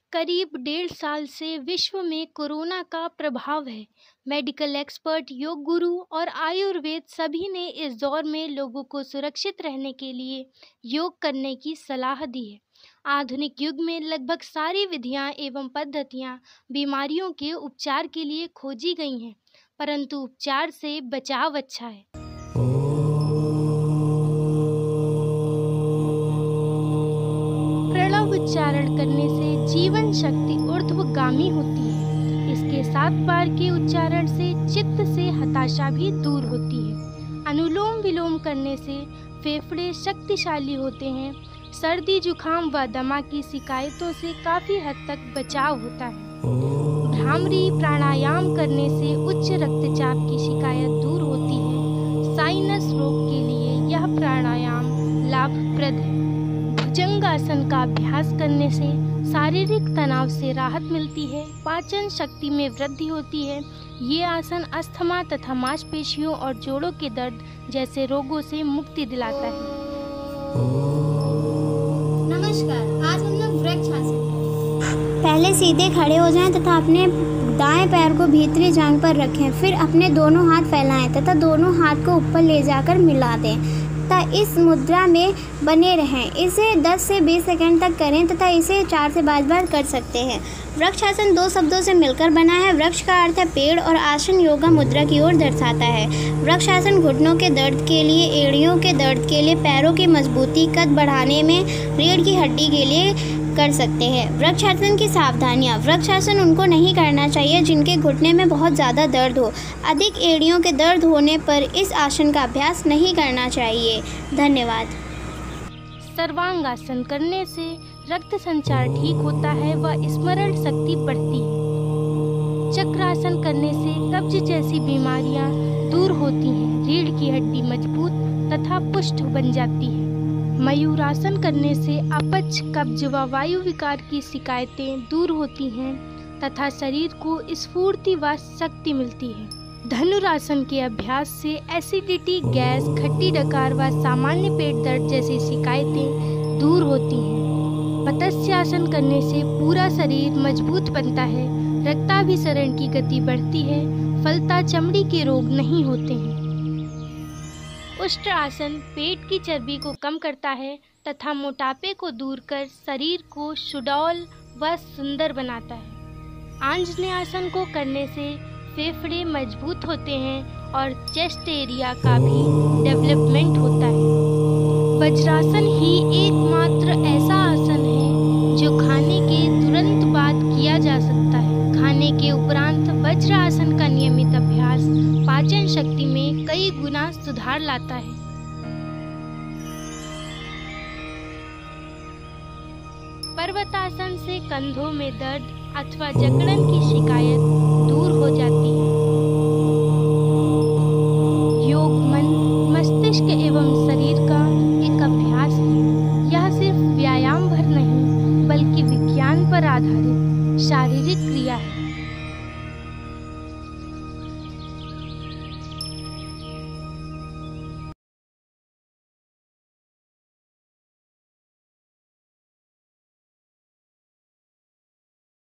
करीब 1.5 साल से विश्व में कोरोना का प्रभाव है। मेडिकल एक्सपर्ट, योग गुरु और आयुर्वेद सभी ने इस दौर में लोगों को सुरक्षित रहने के लिए योग करने की सलाह दी है। आधुनिक युग में लगभग सारी विधियां एवं पद्धतियां बीमारियों के उपचार के लिए खोजी गई हैं, परंतु उपचार से बचाव अच्छा है। प्रणव उच्चारण करने से जीवन शक्ति ऊर्ध्वगामी होती है। इसके 7 बार के उच्चारण से चित्त से हताशा भी दूर होती है। अनुलोम विलोम करने से फेफड़े शक्तिशाली होते हैं। सर्दी, जुखाम व दमा की शिकायतों से काफ़ी हद तक बचाव होता है। भ्रामरी प्राणायाम करने से उच्च रक्तचाप की शिकायत दूर होती है। साइनस रोग के लिए यह प्राणायाम लाभप्रद है। भुजंगासन का अभ्यास करने से शारीरिक तनाव से राहत मिलती है। पाचन शक्ति में वृद्धि होती है। ये आसन अस्थमा तथा मांसपेशियों और जोड़ों के दर्द जैसे रोगों से मुक्ति दिलाता है। नमस्कार, आज हम लोग वृक्षासन। पहले सीधे खड़े हो जाएं तथा अपने दाएं पैर को भीतरी जांघ पर रखें। फिर अपने दोनों हाथ फैलाएं तथा दोनों हाथ को ऊपर ले जाकर मिला दें तथा इस मुद्रा में बने रहें। इसे 10 से 20 सेकंड तक करें तथा इसे 4 से 5 बार कर सकते हैं। वृक्षासन 2 शब्दों से मिलकर बना है। वृक्ष का अर्थ है पेड़ और आसन योगा मुद्रा की ओर दर्शाता है। वृक्षासन घुटनों के दर्द के लिए, एड़ियों के दर्द के लिए, पैरों की मजबूती, कद बढ़ाने में, रीढ़ की हड्डी के लिए कर सकते हैं। वृक्षासन की सावधानियाँ। वृक्षासन उनको नहीं करना चाहिए जिनके घुटने में बहुत ज़्यादा दर्द हो। अधिक एड़ियों के दर्द होने पर इस आसन का अभ्यास नहीं करना चाहिए। धन्यवाद। सर्वांगासन करने से रक्त संचार ठीक होता है व स्मरण शक्ति बढ़ती है। चक्रासन करने से कब्ज जैसी बीमारियां दूर होती हैं। रीढ़ की हड्डी मजबूत तथा पुष्ट बन जाती है। मयूरासन करने से अपच, कब्ज व वायु विकार की शिकायतें दूर होती हैं तथा शरीर को स्फूर्ति व शक्ति मिलती है। धनुरासन के अभ्यास से एसिडिटी, गैस, खट्टी डकार व सामान्य पेट दर्द जैसी शिकायतें दूर होती हैं। मत्स्यासन करने से पूरा शरीर मजबूत बनता है। रक्ताभिसरण की गति बढ़ती है। फलता चमड़ी के रोग नहीं होते हैं। उष्ट्रासन पेट की चर्बी को कम करता है तथा मोटापे को दूर कर शरीर को सुडौल व सुंदर बनाता है। आंजनेयासन को करने से फेफड़े मजबूत होते हैं और चेस्ट एरिया का भी डेवलपमेंट होता है। वज्रासन ही एकमात्र ऐसा आसन है जो खाने के तुरंत बाद किया जा सकता है। खाने के उपरांत वज्रासन का नियमित अभ्यास पाचन शक्ति में कई गुना सुधार लाता है। पर्वतासन से कंधों में दर्द अथवा जकड़न की शिकायत दूर हो जाती है। योग मन, मस्तिष्क एवं शरीर का एक अभ्यास है। यह सिर्फ व्यायाम भर नहीं बल्कि विज्ञान पर आधारित